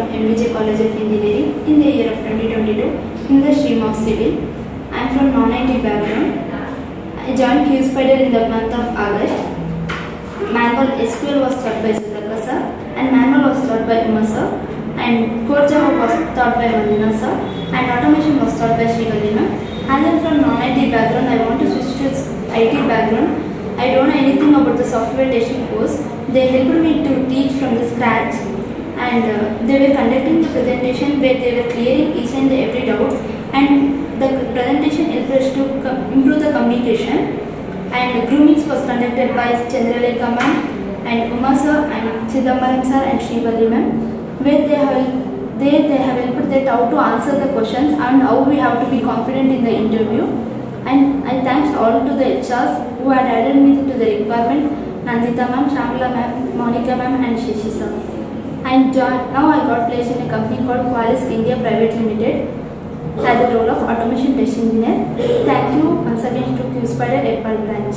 MBJ College of Engineering in the year of 2022 in the stream of civil. I am from non-IT background. I joined QSpider in the month of August. Manual SQL was taught by Sudhakar sir and manual was taught by Uma sir and Core Java was taught by Mandana sir and automation was taught by Srivalli ma'am. As I am from non-IT background, I want to switch to IT background. I don't know anything about the software testing course. They helped me to teach from the scratch and they were conducting the presentation where they were clearing each and every doubt, and the presentation helped us to improve the communication. And groomings was conducted by Chandralekha ma'am and Uma sir and Chidambaram sir and Srivalli ma'am, where they have helped that how to answer the questions and how we have to be confident in the interview. And I thanks all to the HRs who had added me to the requirement, Nandita ma'am, Shamla ma'am, Monica ma'am and Shashi sir. Now I got placed in a company called Qualys India Private Limited as the role of automation test engineer. Thank you once again to QSpider April branch.